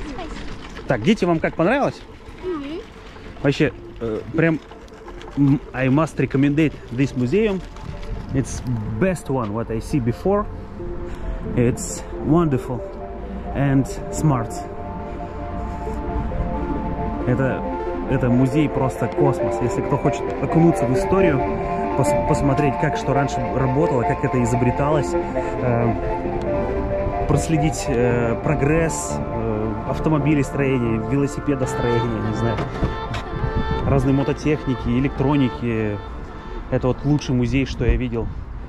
Так, дети, вам как, понравилось? Вообще, прям I must recommend this museum. It's best one what I see before. It's wonderful and smart. Это музей просто космос. Если кто хочет окунуться в историю, посмотреть, как что раньше работало, как это изобреталось, проследить прогресс автомобилестроения, велосипедостроения, не знаю, разные мототехники, электроники. Это вот лучший музей, что я видел.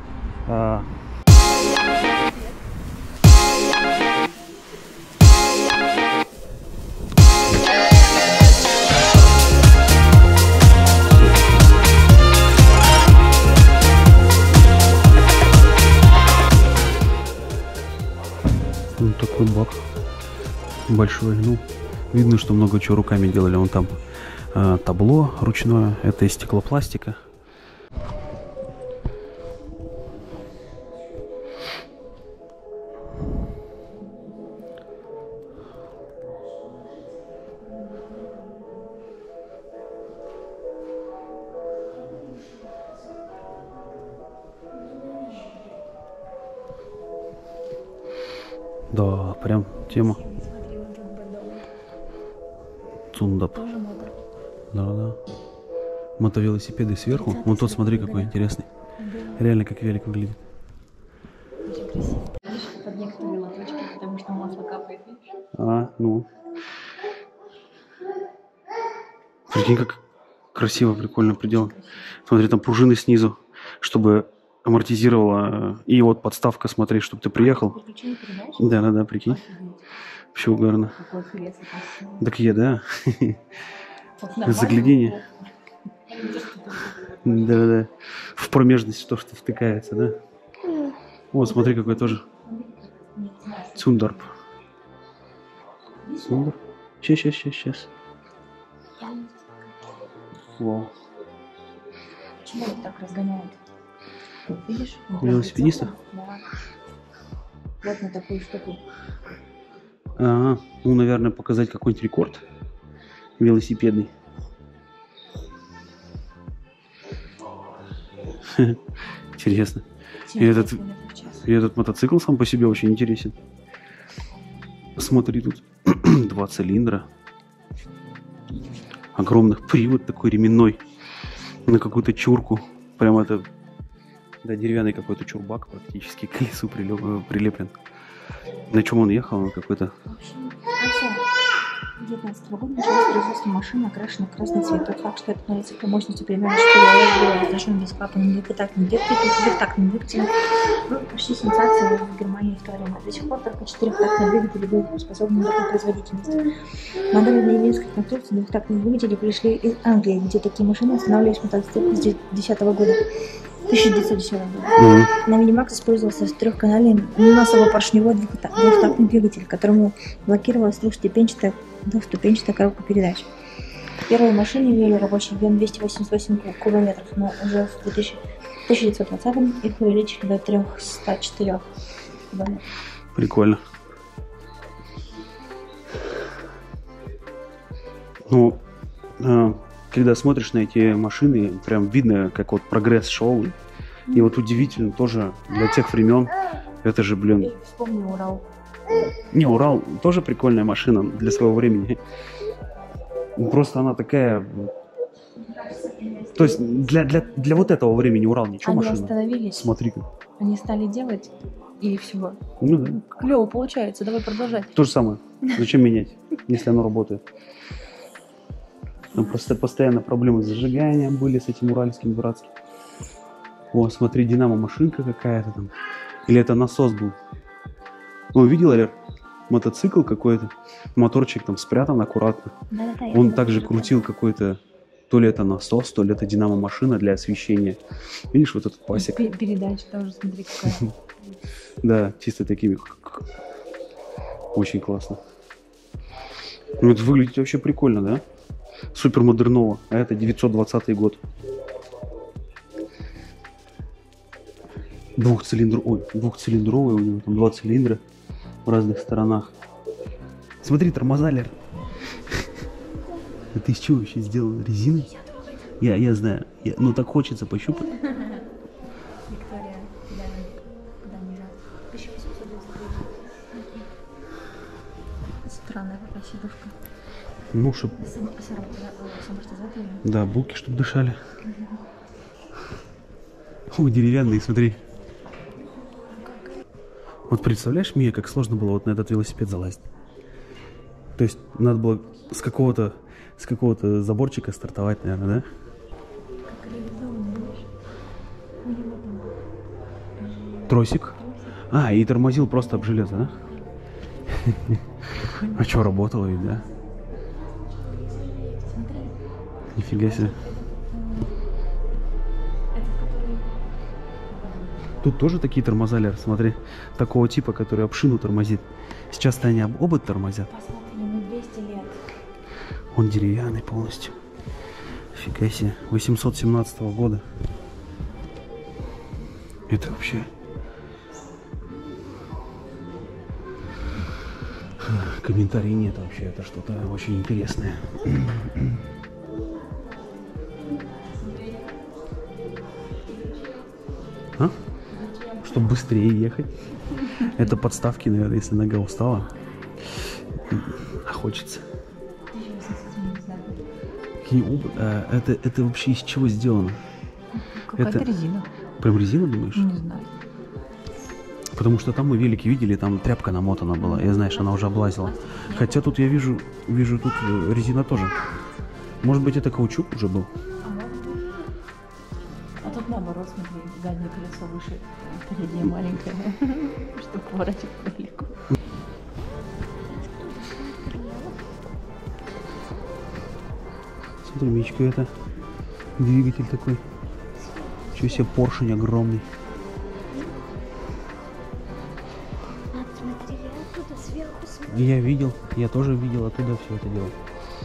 Вот такой бак большой. Ну, видно, что много чего руками делали. Вон там табло ручное. Это из стеклопластика. Да, прям тема. Цундап. Да. Мотовелосипеды сверху. Вон тот, смотри, какой интересный. Реально как велик выглядит. Очень красиво. Под некоторые лоточки, потому что масло капает. Ну. Прикинь, как красиво, прикольно приделано. Смотри, там пружины снизу, чтобы амортизировала. И вот подставка, смотри, чтобы ты приехал. Да, прикинь. Вообще угарно. Так да. Заглядение. Да. В промежность то, что втыкается, да. Вот, смотри, какой тоже. Цундарп. Цундарп. Сейчас. Вау. Чего это так разгоняет? Видишь? Велосипедистов? Да. Вот на такую штуку. Ну, наверное, показать какой-нибудь рекорд велосипедный. Интересно. И этот мотоцикл сам по себе очень интересен. Смотри, тут 2 цилиндра. Огромных привод такой ременной. На какую-то чурку. Прям это... Да, деревянный какой-то чурбак практически к колесу прилеплен. На чем он ехал? Он какой-то... В общем, в 2019 года началось производство машин, окрашенных в красный цвет. Тот факт, что этот мотоцикл мощностью примерно 4 лошадей был оснащен бесклапанным двухтактным двигателем, был почти сенсацией в Германии в то время. До сих пор только 4-тактные двигатели были способны на такую производительность. Модели немецкой конструкции двухтактных двигателей пришли из Англии, где такие машины останавливались мотоциклы с 2010 года. 1910 года. На Минимакс использовался трехканальный носово-поршневой двухтактный двигатель, которому блокировалась двухступенчатая коробка передач. Первые машины имели рабочий объем 288 кубометров, но уже в 1920-м их увеличили до 304 кубометров. Прикольно. Ну, когда смотришь на эти машины, прям видно, как вот прогресс шел. И вот удивительно тоже для тех времен. Это же, блин... Вспомни Урал. Не, Урал тоже прикольная машина для своего времени. Просто она такая... То есть для вот этого времени Урал ничего Они машина. остановились. Смотри-ка. Они стали делать, и всего. Ну да. Клево получается, давай продолжать. То же самое. Зачем менять, если оно работает? Ну, просто постоянно проблемы с зажиганием были с этим уральским дурацким. О, смотри, динамо-машинка какая-то там. Или это насос был? Ну, видела ли? Мотоцикл какой-то. Моторчик там спрятан аккуратно. Да, Он также крутил какой-то... То ли это насос, то ли это динамо-машина для освещения. Видишь, вот этот пасек? Передача тоже, смотри, какая. Да, чисто такими. Очень классно. Ну, это выглядит вообще прикольно, да? Супер модерново. А это 920 год. Двухцилиндровый у него там 2 цилиндра в разных сторонах. Смотри, тормоза, Лер. А ты из чего вообще сделал? Резиной? Я знаю. Ну так хочется пощупать. Виктория, куда не жаль. 1899. Странная какая сидушка. Ну, чтоб... Да, булки, чтобы дышали. О, деревянные, смотри. Вот представляешь, Мия, как сложно было вот на этот велосипед залазить? То есть надо было с какого-то заборчика стартовать, наверное, да? Тросик. А, и тормозил просто об железо, да? А что, работало ведь, да? Нифига себе. Тут тоже такие тормоза, Лер, смотри. Такого типа, который об шину тормозит. Сейчас-то они об обод тормозят. Посмотри, ему 200 лет. Он деревянный полностью. Фига себе. 817 года. Это вообще... Комментариев нет вообще. Это что-то очень интересное. А? Чтобы быстрее ехать. Это подставки, наверное, если нога устала. А хочется. Это вообще из чего сделано? Какая-то резина. Прям резина, думаешь? Не знаю. Потому что там мы велики видели, там тряпка намотана была. Я, знаешь, она уже облазила. Хотя тут я вижу тут резина тоже. Может быть, это каучук уже был? А тут наоборот, смотри, заднее колесо выше, переднее маленькое, чтобы поворачивать далеко. Смотри, Мичка, это двигатель такой. Чего себе, поршень огромный. Смотри, оттуда сверху смотри. Я видел, я тоже видел оттуда все это дело.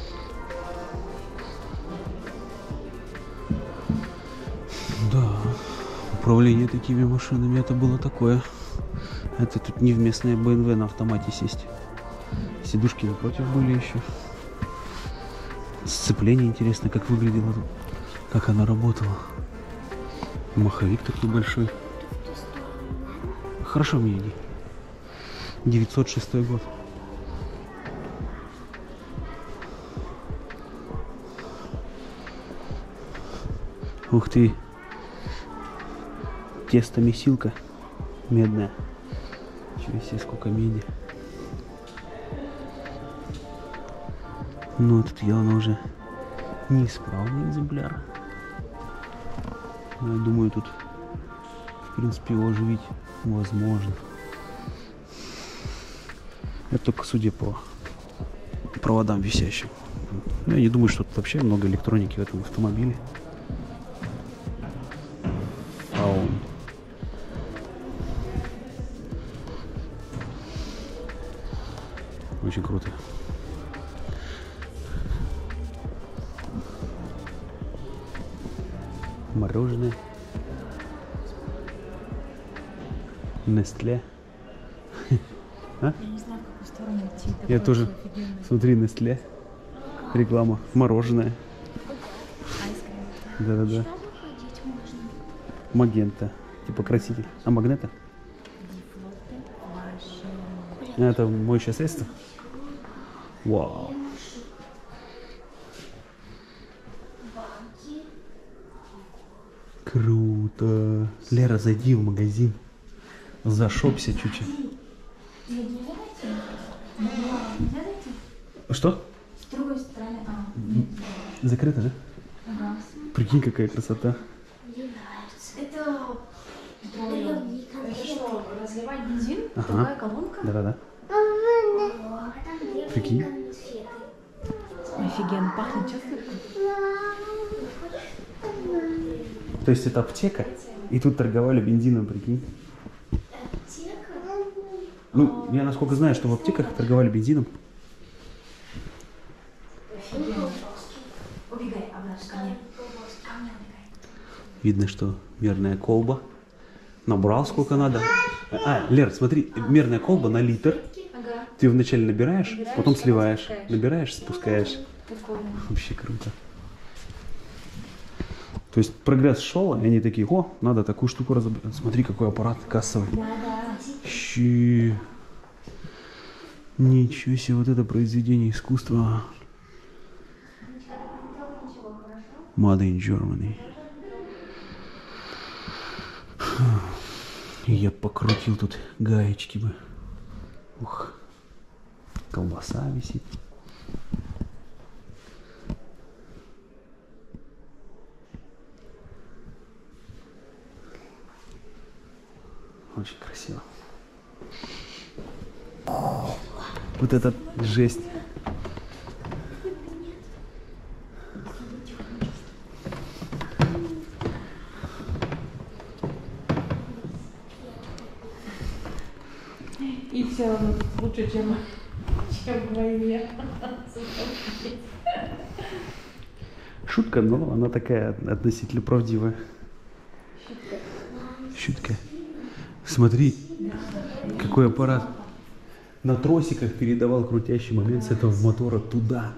Да, управление такими машинами это было такое. Это тут не в местное BMW на автомате сесть. Сидушки напротив были еще. Сцепление интересно, как выглядело тут. Как она работала. Маховик такой большой. Хорошо, мне иди. 906 год. Ух ты. Тесто-месилка медная. Чего себе, сколько меди. Ну, тут явно уже неисправный экземпляр. Но я думаю, тут, в принципе, его оживить возможно. Это только судя по проводам висящим. Я не думаю, что тут вообще много электроники в этом автомобиле. Очень круто. Мороженое. Нестле. А? Я не знаю, в какую сторону идти. Я тоже. Смотри, Нестле. Реклама. Мороженое. Да-да-да. Магента. Типа краситель. А магнета? Это моющее средство? Вау. Круто. Лера, зайди в магазин. Зашопся чуть-чуть. Что? С другой стороны. Закрыто, да? Ага. Прикинь, какая красота. Это что, разливать бензин? Ага. Такая колонка? Да-да-да. Прикинь. Офигенно, пахнет, чувствуешь? То есть это аптека, и тут торговали бензином, прикинь. Ну, я насколько знаю, что в аптеках торговали бензином. Убегай обратно ко мне. Видно, что мерная колба. Набрал сколько надо. А, Лер, смотри, мерная колба на литр. Ага. Ты вначале набираешь, потом сливаешь. спускаешь. Набираешь, спускаешь. Прикольно. Вообще круто. То есть прогресс шел, и они такие, о, надо такую штуку разобрать. Смотри, какой аппарат кассовый. Да. Щи. Ничего себе, вот это произведение искусства. Made in Germany. Я покрутил тут гаечки бы. Ух. Колбаса висит. Очень красиво. Вот это жесть. И все равно лучше, чем в войне. Шутка, но она такая относительно правдивая. Шутка. Смотри, какой аппарат. На тросиках передавал крутящий момент с этого мотора туда.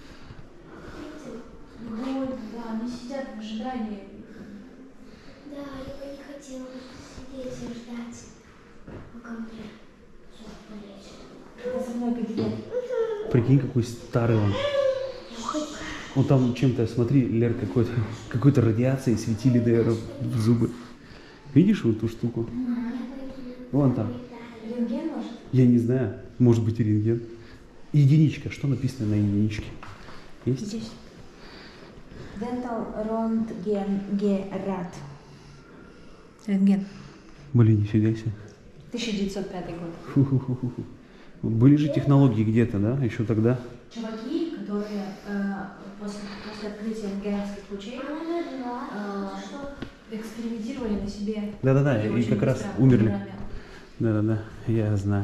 Вот, да, они сидят в ожидании. Да, я бы не хотела сидеть и ждать, пока мне все полечит. Это со мной кандидат. Прикинь, какой старый он. Он там чем-то, смотри, Лер, какой-то радиацией светили, наверное, в зубы. Видишь вот эту штуку? Вон там. Рентген может? Я не знаю, может быть и рентген. Единичка, что написано на единичке? Есть? Здесь. Dental Röntgengerät. Рентген. Блин, нифига себе. 1905 год. Фу-ху-ху-ху. Были же технологии где-то, да, еще тогда? Чуваки, которые после открытия рентгеновских лучей экспериментировали на себе. Да-да-да, и очень как раз быстро умерли. умирали. Да-да-да, я знаю.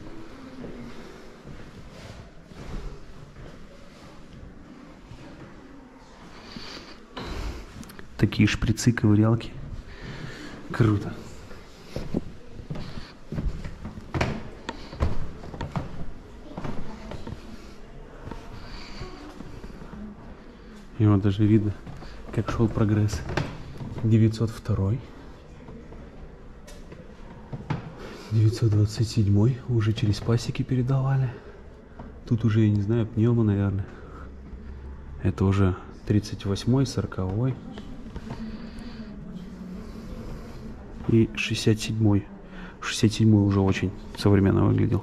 Такие шприцы, ковырялки. Круто. И вот даже видно, как шел прогресс. 902, 927 уже через пасеки передавали. Тут уже, я не знаю, пневмо, наверное. Это уже 38-й, 40-й. И 67-й. 67-й уже очень современно выглядел.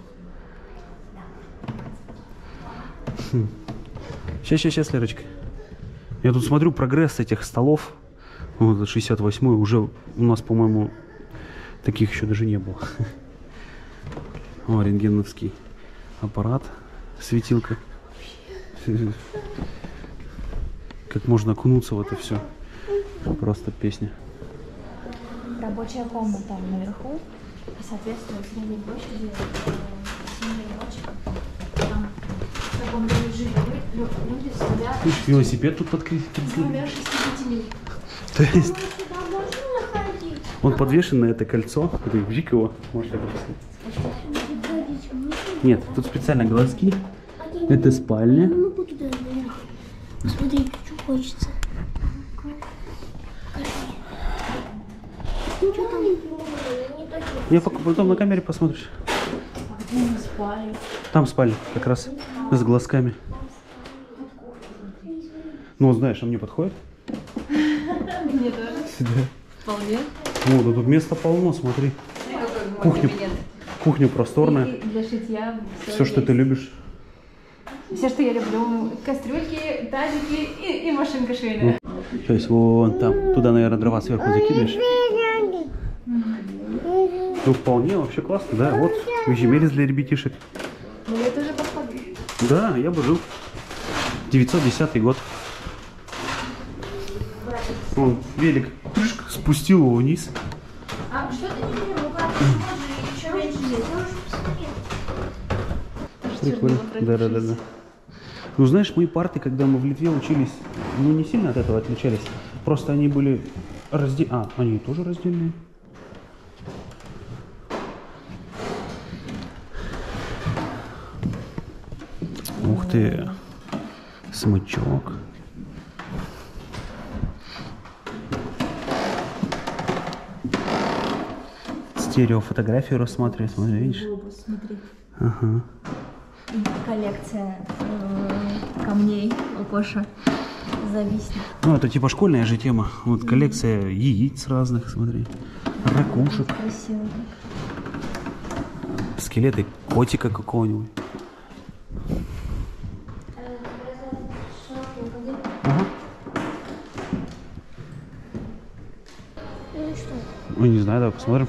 Сейчас, Лерочка. Я тут смотрю прогресс этих столов. Вот 68-й уже у нас, по-моему, таких еще даже не было. О, рентгеновский аппарат, светилка. Как можно окунуться в это все. Просто песня. Рабочая комната наверху, соответственно, средней площади 7 рабочих. Там в таком режиме люди сидят. Слушай, велосипед тут подкрепили. Например, 6 детьми. То есть Сюда можно ходить? он подвешен на это кольцо. Ты вжик его, можешь это посмотреть. Нет, тут специально глазки. Это спальня. Ну, туда наверх. Смотри, что хочется. Что там? Я потом на камере посмотришь. А где мы спали? Там спальня, как раз с глазками. Ну, знаешь, а мне подходит? Мне тоже. Да. Вполне. Вот, да тут места полно, смотри. Кухня, кухня просторная. И для шитья Все, что ты любишь. Все, что я люблю. Кастрюльки, тазики и машинка швейная. То есть вон там, туда, наверное, дрова сверху закидываешь. Ну, вполне, вообще классно, да. Вот, выжимелись для ребятишек. Ну, я тоже подходит. Да, я бы жил. 910 год. Вон, велик спустил его вниз. А что ты не видел? Ну, как можно еще меньше здесь? Прикольно. Да. Ну, знаешь, мои парты, когда мы в Литве учились, ну, не сильно от этого отличались. Просто они были раздельные. А, они тоже раздельные. Ух ты. Смычок. Стереофотографию рассматриваю. Смотри, видишь? Глобус, смотри. Ага. И коллекция камней у Коши зависнет. Ну, это типа школьная же тема. Вот коллекция яиц разных, смотри. Ракушек. Красиво. Скелеты котика какого-нибудь. Ага. Ну и что? Ну, не знаю, давай посмотрим.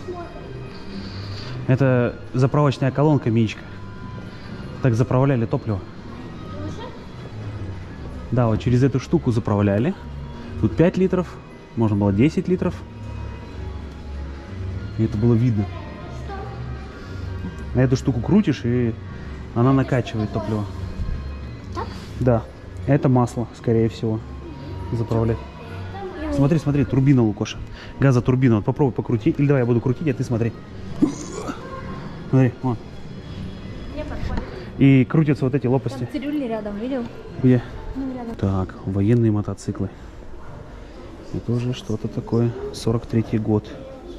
Это заправочная колонка Мичка. Так заправляли топливо. Да, вот через эту штуку заправляли. Тут 5 литров, можно было 10 литров. И это было видно. На эту штуку крутишь, и она накачивает топливо. Так? Да, это масло, скорее всего, заправлять. Смотри, смотри, турбина у Лукоша. Газотурбина. Вот попробуй покрутить. Или давай я буду крутить, а ты смотри. Смотри, вон. Мне подходит. И крутятся вот эти лопасти. Там цирюльни рядом, видел? Где? Ну, рядом. Так, военные мотоциклы. Это уже что-то такое. 43-й год.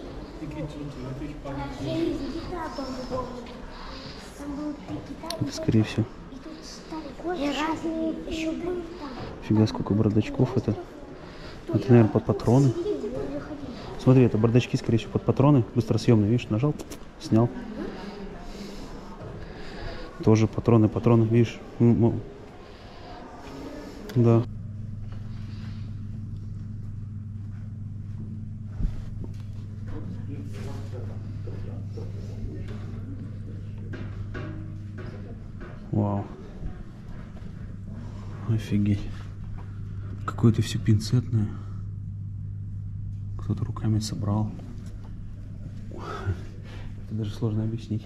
Я из Китая был. Там был Китай. Это, скорее всего. И тут старый город. И разные еще были там. Фига, сколько бардачков это. Это, наверное, под патроны. Смотри, это бардачки, скорее всего, под патроны. Быстросъемные, видишь, нажал, снял. Тоже патроны, видишь. Да. Вау. Офигеть. Какое-то все пинцетное. Кто-то руками собрал. Это даже сложно объяснить.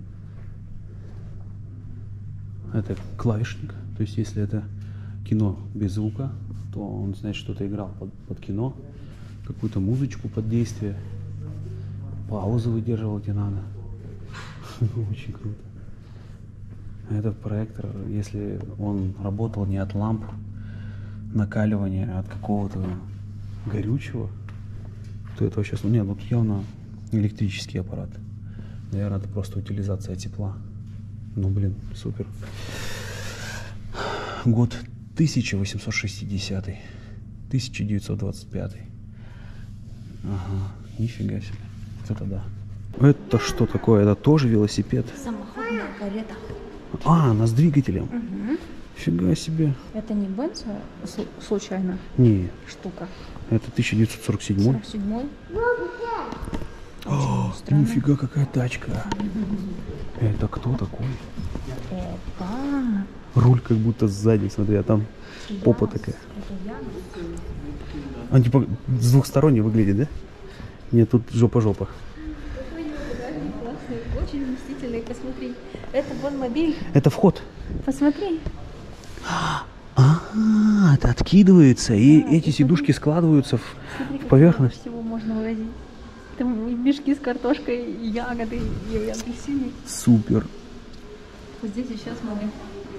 Это клавишник. То есть, если это кино без звука, то он, значит, что-то играл под кино. Какую-то музычку под действие. Паузу выдерживал, где надо. Очень круто. Этот проектор, если он работал не от ламп накаливания, а от какого-то горючего, то это вообще... Нет, вот явно электрический аппарат. Наверное, это просто утилизация тепла. Ну, блин, супер. Год 1860. 1925. Ага, нифига себе. Вот это да. Это что такое? Это тоже велосипед? Самоходная карета. А, она с двигателем. Угу. Фига себе. Это не Бенц, случайно Не, штука. это 1947. 47-й. О, странно. нифига, какая тачка. Это кто такой? Это... Руль как будто сзади, смотри, а там попа Янус. такая. Это Янус. Он типа с двухсторонней выглядит, да? Нет, тут жопа-жопа. Классный, очень вместительный, посмотри. Это вон мобиль. Это вход. Посмотри. А, это откидывается, и эти сидушки складываются в поверхность. Всего можно вывозить. Там и мешки с картошкой, и ягоды, и апельсины. Супер. Вот здесь и сейчас мы.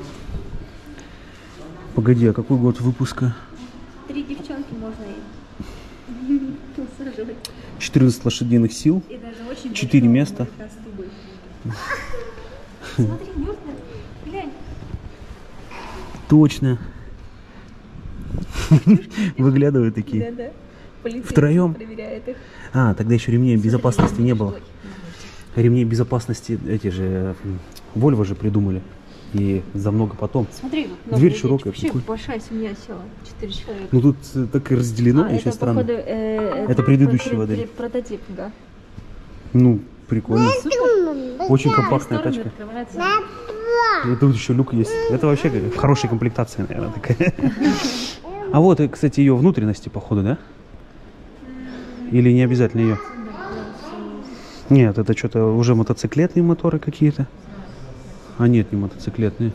Погоди, а какой год выпуска? 3 девчонки можно и усаживать. 14 лошадиных сил. И даже очень 4 большого места. стубы. Смотри, Нюрка, глянь. Точно. Выглядывают такие. Да-да. Полицейский Втроем? проверяет их. А, тогда еще ремней безопасности не было. Ремней безопасности эти же Volvo же придумали. И за много потом. Смотри, Дверь широкая, вообще прикольно. большая семья села. 4 человека. Ну тут так и разделено, очень это, странно. походу, Это предыдущий модель. Прототип, да. Ну, прикольно. Супер. Очень компактная Стороны тачка. открываются. И тут еще люк есть. Это вообще хорошая комплектация, наверное, такая. А вот, кстати, ее внутренности, походу, да? Или не обязательно ее? Нет, это что-то уже мотоциклетные моторы какие-то. А нет, не мотоциклетные.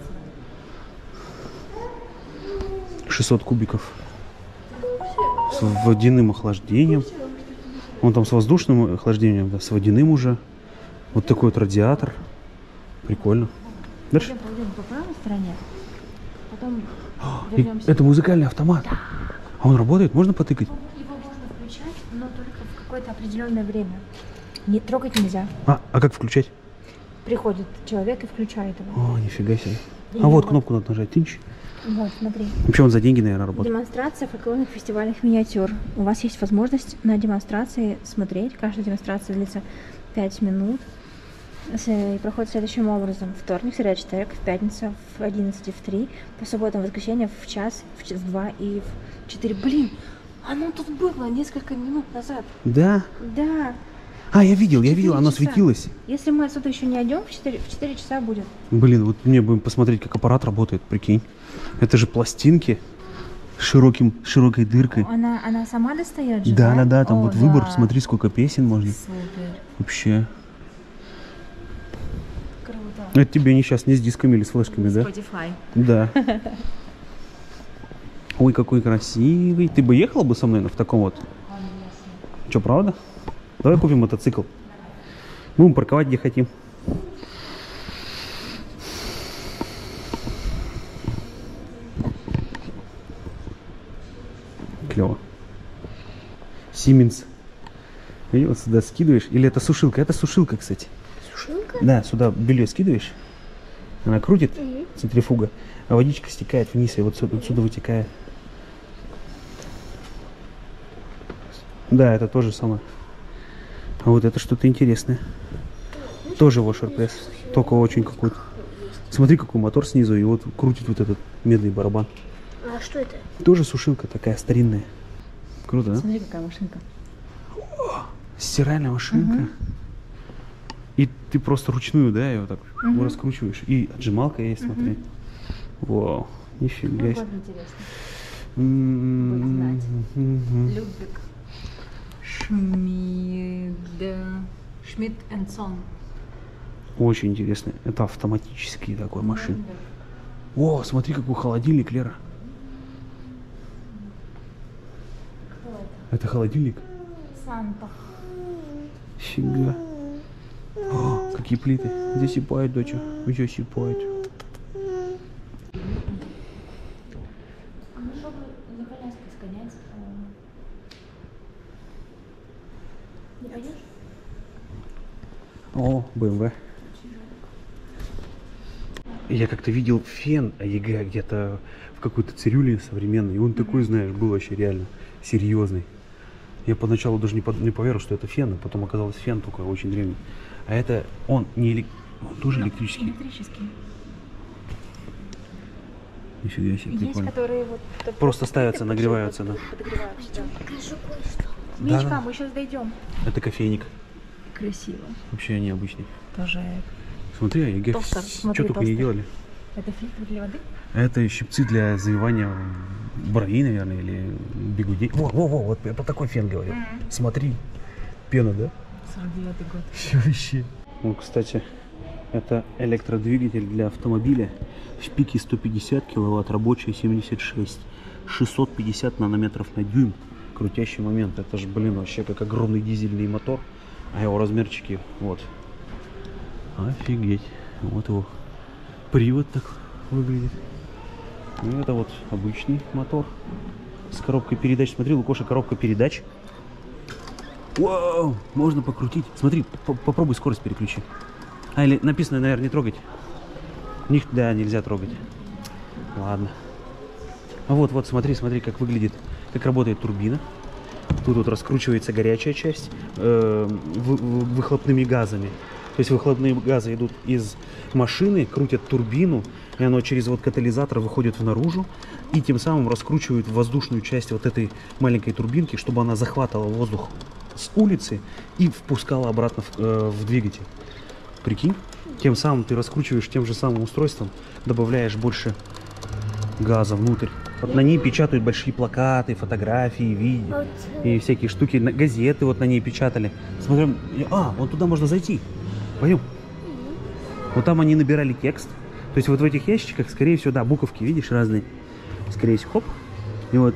600 кубиков. С водяным охлаждением. Вон там с воздушным охлаждением, да, с водяным уже. Вот такой вот радиатор. Прикольно. Дальше? Пойдем по правой стороне. потом вернемся. Это музыкальный автомат. А он работает? Можно потыкать? Его можно включать, но только в какое-то определенное время. Не трогать нельзя. А как включать? Приходит человек и включает его. О, нифига себе. И А вот вот. кнопку надо нажать. Тынч. Вот, смотри. Вообще он за деньги, наверное, работает. Демонстрация фольклорных фестивальных миниатюр. У вас есть возможность на демонстрации смотреть. Каждая демонстрация длится 5 минут. И проходит следующим образом. Вторник, среда, четверг, в пятницу в 11 и в 3, по субботам, воскресенье в час, в 2 и в 4. Блин, оно тут было несколько минут назад. Да? Да. А, я видел, 4 оно часа. светилось. Если мы отсюда еще не идем, в 4 часа будет. Блин, вот мне бы посмотреть, как аппарат работает, прикинь. Это же пластинки с широкой дыркой. Она сама достает же, Да, там О, вот выбор, да. смотри, сколько песен можно. Супер. Вообще. Круто. Это тебе сейчас не с дисками или с флешками, да? Spotify. Да. Ой, какой красивый. Ты бы ехала бы со мной в таком вот? Че, правда? Давай купим мотоцикл. Будем парковать где хотим. Клево. Siemens. И вот сюда скидываешь. Или это сушилка? Это сушилка, кстати. Сушилка? Да, сюда белье скидываешь. Она крутит, центрифуга, а водичка стекает вниз и вот отсюда вытекает. Да, это тоже самое. А вот это что-то интересное. Тоже вошер-пресс. Только очень какой-то. Смотри, какой мотор снизу, и вот крутит вот этот медный барабан. А что это? Тоже сушилка такая старинная. Круто, да? Смотри, какая машинка. Стиральная машинка. И ты просто ручную, да, ее так раскручиваешь. И отжималка есть, смотри. Вау, нифига себе. интересно. М-м-м. Людвиг Шмидт энд Сон. Очень интересно. Это автоматический такой машин. О, смотри, какой холодильник, Лера. Это холодильник? Санта. Фига. О, какие плиты. Здесь сипает, доча. Здесь сипает. Ну, чтобы за коляской сгонять. Не пойдешь? О, BMW. Я как-то видел фен АЕГ где-то в какой-то цирюле современной. И он такой, знаешь, был вообще реально серьезный. Я поначалу даже не поверил, что это фен, а потом оказалось фен только очень древний. А это он не он тоже электрический. Электрический. Нифига себе, Есть, прикольно. которые вот... Просто ставятся, нагреваются, да. Подогреваются, да. Покажу кое-что. Мишка, Да. мы сейчас дойдем. Это кофейник. Красиво. Вообще необычный. Тоже. Смотри, АЕГ Тостер, смотри, что только не тостер. делали. Это фильтр для воды? Это щипцы для завивания бровей, наверное, или бигудей. Во, вот я про такой фен говорю. Смотри, пена, да? 49-й год. Вообще. Ну, кстати, это электродвигатель для автомобиля. В пике 150 киловатт, рабочая 76. 650 нанометров на дюйм. Крутящий момент. Это же, блин, вообще как огромный дизельный мотор. А его размерчики, вот. Офигеть. Вот его привод так выглядит. Ну, это вот обычный мотор с коробкой передач. Смотри, Лукоша, коробка передач. Вау! Можно покрутить. Смотри, попробуй скорость переключи. А, или написано, наверное, не трогать. Них, да, нельзя трогать. Ладно. А вот, смотри, как выглядит, как работает турбина. Тут вот раскручивается горячая часть выхлопными газами. То есть выхлопные газы идут из машины, крутят турбину, и оно через вот катализатор выходит наружу, и тем самым раскручивают воздушную часть вот этой маленькой турбинки, чтобы она захватывала воздух с улицы и впускала обратно в двигатель. Прикинь? Тем самым ты раскручиваешь тем же самым устройством, добавляешь больше газа внутрь. Вот на ней печатают большие плакаты, фотографии, видео и всякие штуки. Газеты вот на ней печатали. Смотрим, вон туда можно зайти. Пойдем. Вот там они набирали текст. То есть вот в этих ящичках, скорее всего, да, буковки, видишь, разные. Скорее всего, хоп. И вот,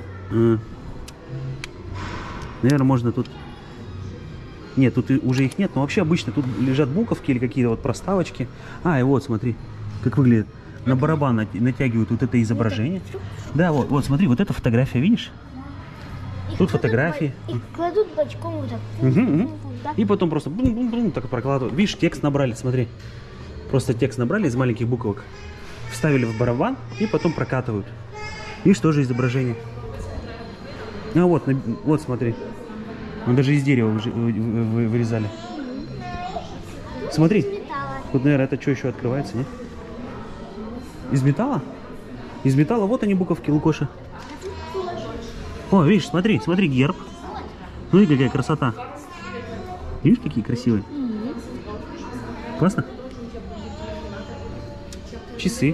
наверное, можно тут... Нет, тут уже их нет, но вообще обычно тут лежат буковки или какие-то вот проставочки. И вот, смотри, как выглядит. на барабан натягивают вот это изображение. Да, вот смотри, вот эта фотография, видишь? Тут фотографии. И кладут бочком вот так. Да? И потом просто бум-бум-бум так прокладывают. Видишь, текст набрали, смотри. Просто текст набрали из маленьких буквок, вставили в барабан и потом прокатывают. Видишь, тоже изображение. А вот смотри. Мы даже из дерева вырезали. Смотри. Тут, наверное, это что еще открывается, нет? Из металла? Из металла, вот они буковки Лукоша. О, видишь, смотри, герб. Смотри, какая красота. Видишь, какие красивые? Классно? Часы.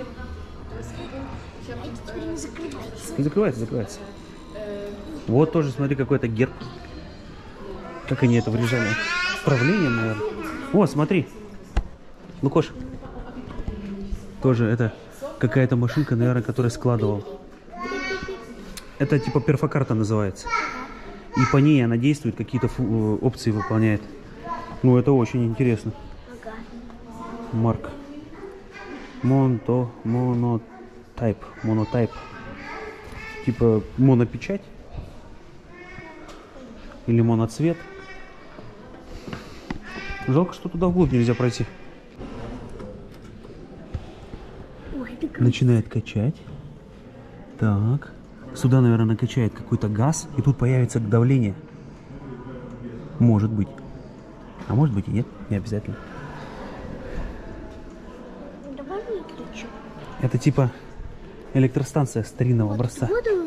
Закрывается. Вот тоже, смотри, какой-то герб. Как они это вырезали? Правление, наверное. О, смотри. Лукош. Тоже это какая-то машинка, наверное, которая складывала. Это типа перфокарта называется. И по ней она действует, какие-то опции выполняет. Ну, это очень интересно. Марк. Монотайп. Типа монопечать. Или моноцвет. Жалко, что туда вглубь нельзя пройти. Начинает качать. Так. Сюда, наверное, накачает какой-то газ. И тут появится давление. Может быть. А может быть и нет. Не обязательно. Давай выключим. Это типа электростанция старинного образца.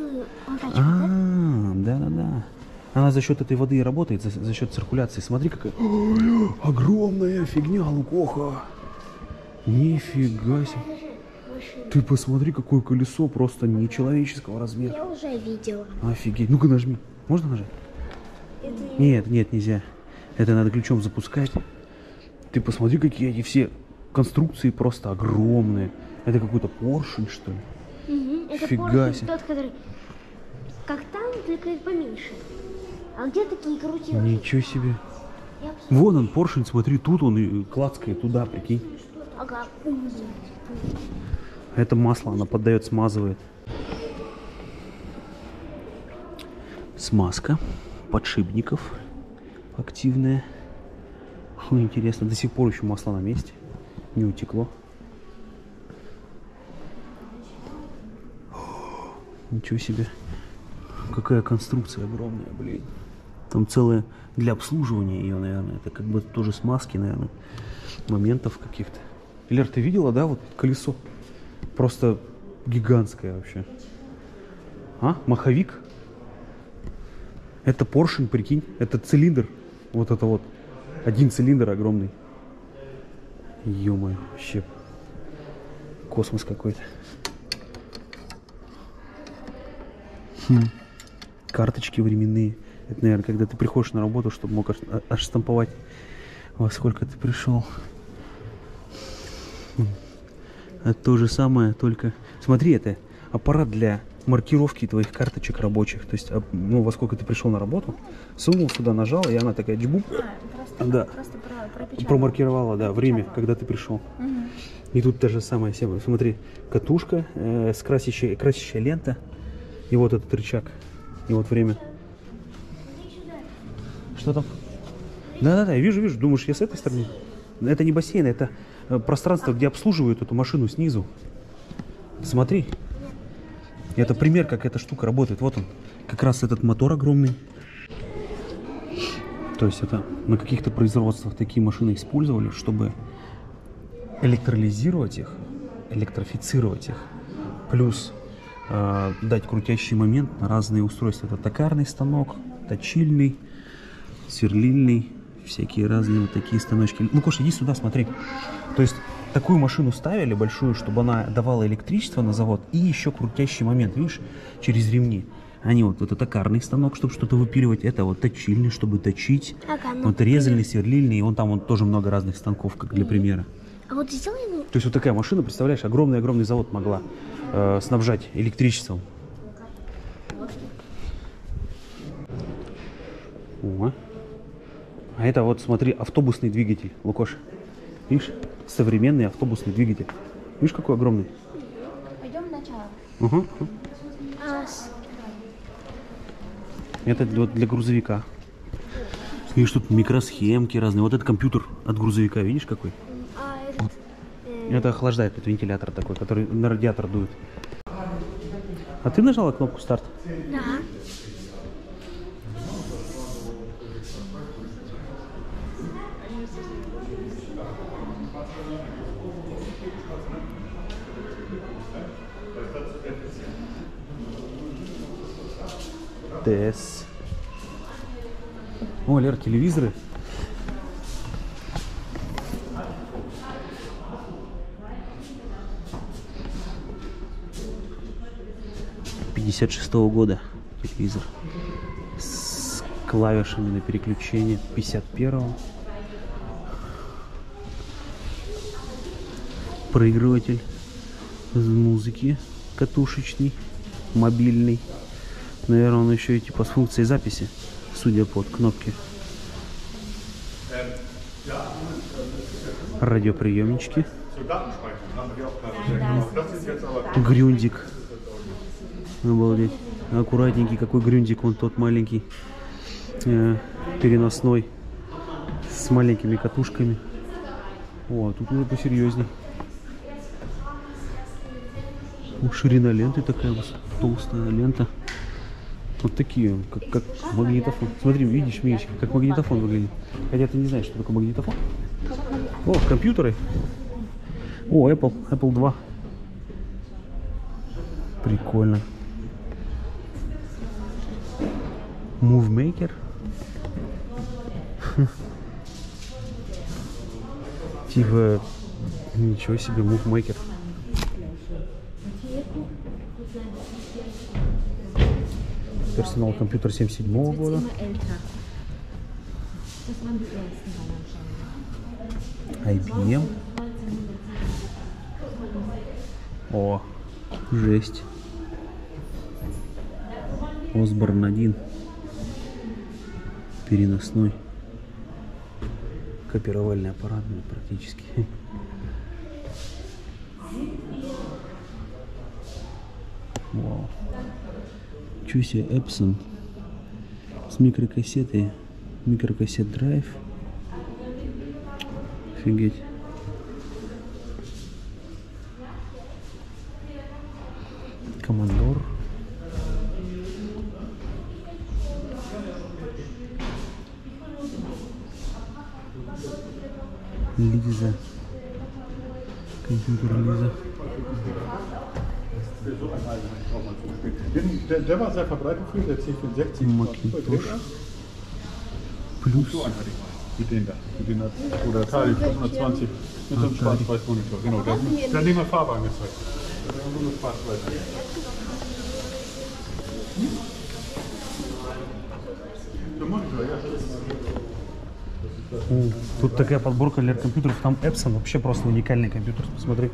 Да. Она за счет этой воды и работает, за счет циркуляции. Смотри, какая огромная фигня, Лукоха. Нифига себе. Ты посмотри, какое колесо просто нечеловеческого размера. Я уже видела. Офигеть. Ну-ка нажми. Можно нажать? Нет, нельзя. Это надо ключом запускать. Ты посмотри, какие эти все конструкции просто огромные. Это какой-то поршень, что ли? Это Фига поршень себе. тот, который как там, только поменьше. А где такие крутилки? Ничего себе. Вон он, поршень, смотри, тут он и клацкает туда, прикинь. Ага. Это масло, она поддает, смазывает. Смазка подшипников активная. Фу, интересно, до сих пор еще масло на месте, не утекло. Ничего себе. Какая конструкция огромная, блин. Там целое для обслуживания ее, наверное. Это как бы тоже смазки, наверное, моментов каких-то. Лер, ты видела, да, вот колесо? Просто гигантское вообще. А? Маховик? Это поршень, прикинь. Это цилиндр. Вот это вот. Один цилиндр огромный. Ё-моё, вообще. Космос какой-то. Карточки временные. Это, наверное, когда ты приходишь на работу, чтобы мог аж штамповать, во сколько ты пришел. Это то же самое, только... Смотри, это аппарат для маркировки твоих карточек рабочих. То есть, ну, во сколько ты пришел на работу, сунул сюда, нажал, и она такая джбуп. Да. Промаркировала, да, время, когда ты пришел. И тут та же самая тема. Смотри, катушка, красящая лента. И вот этот рычаг. И вот время. Что там? Да, я вижу. Думаешь, я с этой стороны? Это не бассейн, это пространство, где обслуживают эту машину снизу. Смотри. Это пример, как эта штука работает. Вот он. Как раз этот мотор огромный. То есть это на каких-то производствах такие машины использовали, чтобы электролизировать их, электрифицировать их. Плюс дать крутящий момент на разные устройства. Это токарный станок, точильный, сверлильный, всякие разные вот такие станочки. Ну, Коша, иди сюда, смотри. То есть такую машину ставили большую, чтобы она давала электричество на завод и еще крутящий момент, видишь, через ремни. Они вот, это токарный станок, чтобы что-то выпиливать, это вот точильный, чтобы точить, вот резальный, сверлильный, и вон там тоже много разных станков, как для примера. А вот сделаем... То есть вот такая машина, представляешь, огромный завод могла снабжать электричеством. О. А это вот, смотри, автобусный двигатель, Лукош. Видишь, современный автобусный двигатель. Видишь, какой огромный? Угу. А, Это для грузовика. Видишь, тут микросхемки разные. Вот этот компьютер от грузовика, видишь какой? этот, Это охлаждает, это вентилятор такой, который на радиатор дует. А ты нажала кнопку старт? да. ТС. О, Лер, телевизоры. '56-го года телевизор с клавишами на переключение. 51-го. Проигрыватель музыки катушечный, мобильный. Наверное, он еще и типа с функцией записи, судя по кнопке. Радиоприемнички. Грюндик. Обалдеть. Аккуратненький какой грюндик, вон тот маленький, переносной, с маленькими катушками. О, тут уже посерьезней. Ширина ленты такая толстая лента. Вот такие, как магнитофон. Смотри, видишь, Мишка, как магнитофон выглядит. Хотя ты не знаешь, что такое магнитофон. О, компьютеры. О, Apple 2. Прикольно. Movemaker. Типа, ничего себе, Movemaker. Персонал компьютер 77-го года. IBM. О, жесть. Osborne 1. Переносной. Копировальный аппарат практически. Вау. Чё себе, Epson с микрокассетой, микрокассет драйв. Офигеть. Commodore. Лиза. Компьютер Лиза. Der war sehr verbreitet früher, der C64. Macintosh. Plus. Mit dem da. Mit dem oder Atari 520 mit so einem Schwarz-Weiß-Monitor. Genau, der nehmen wir Farbe angezeigt. Das ist nur Schwarz-Weiß. Der Monitor, ja. Тут такая подборка для компьютеров. Там Epson, вообще просто уникальный компьютер. Посмотри.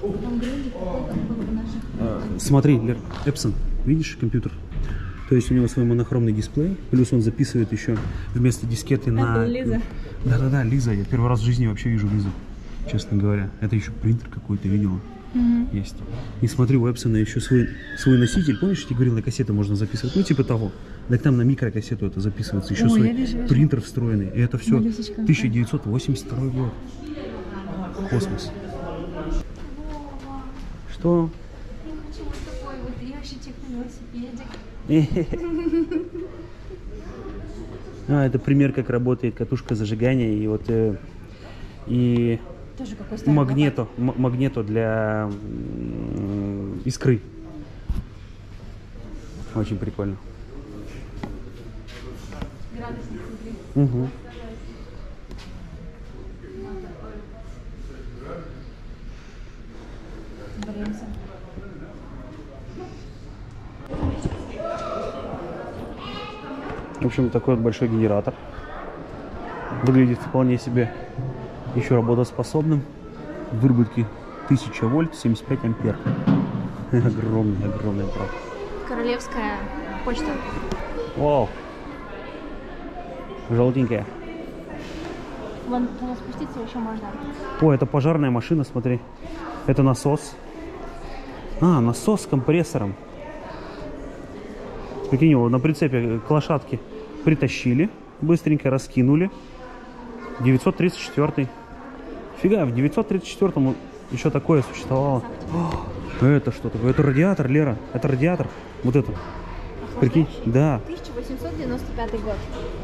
Смотри, Лер, Epson, видишь компьютер? То есть у него свой монохромный дисплей, плюс он записывает еще вместо дискеты на... Лиза. Да-да-да, Лиза. Я первый раз в жизни вообще вижу Лизу, честно говоря. Это еще принтер какой-то видела. Есть. И смотри, у Epson еще свой носитель. Помнишь, я тебе говорил, на кассету можно записывать? Ну, типа того. Так там на микрокассету это записывается. Еще свой принтер встроенный. И это все 1982 год. Космос. Что? Я хочу вот такой вот ящичек на велосипедик. Это пример, как работает катушка зажигания и вот и Тоже какой старый магнето для искры. Очень прикольно. градусник внутри. Угу. Боремся. В общем, такой вот большой генератор. Выглядит вполне себе еще работоспособным. Выработки 1000 вольт, 75 ампер. Огромный аппарат. Королевская почта. Вау. Желтенькая. Вон туда спуститься еще можно. О, это пожарная машина, смотри. Это насос. А, насос с компрессором. Прикинь, его на прицепе к лошадке притащили, быстренько раскинули. 934. Фига, в 934-м еще такое существовало. О, это что такое? Это радиатор, Лера. Это радиатор. Вот это. Прикинь, да. 1895 год.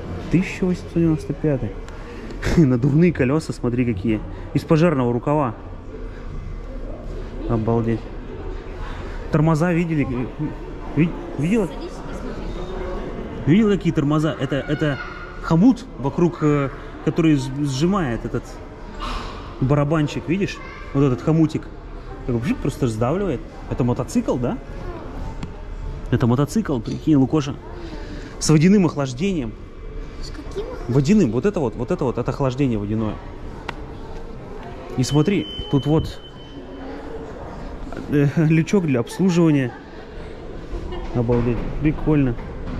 1895. Надувные колеса, смотри какие. Из пожарного рукава. Обалдеть. Тормоза видели? Видела? Видел, какие тормоза? Это хомут вокруг, который сжимает этот барабанчик, видишь? Вот этот хомутик. Так просто сдавливает. Это мотоцикл, да? Это мотоцикл, прикинь, Лукоша. С водяным охлаждением. С каким? Водяным. Вот это вот, это охлаждение водяное. И смотри, тут вот лючок для обслуживания. Обалдеть. Прикольно.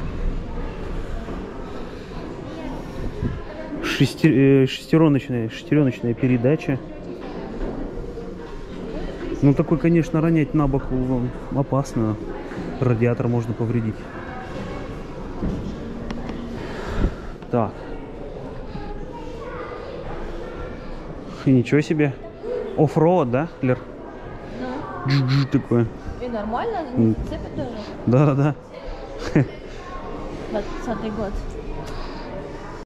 Шестереночная передача. Ну, такой, конечно, ронять на бок опасно. Радиатор можно повредить. Так. Ничего себе. Оффроуд, да, Лер? Да. Джи-джи такое. И нормально, не цепит тоже. Да-да-да. 20-й год.